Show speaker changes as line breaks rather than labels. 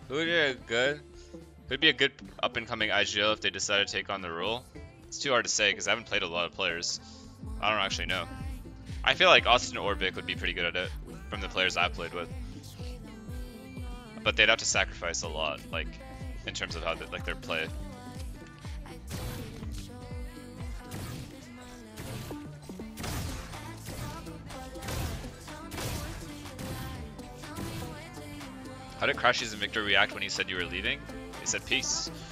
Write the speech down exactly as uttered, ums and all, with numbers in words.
Who would be a good? Who'd be a good up-and-coming I G L if they decide to take on the role? It's too hard to say because I haven't played a lot of players. I don't actually know. I feel like Austin Orbic would be pretty good at it from the players I've played with, but they'd have to sacrifice a lot, like in terms of how they, like their play. How did Crashies and Victor react when you said you were leaving? They said peace.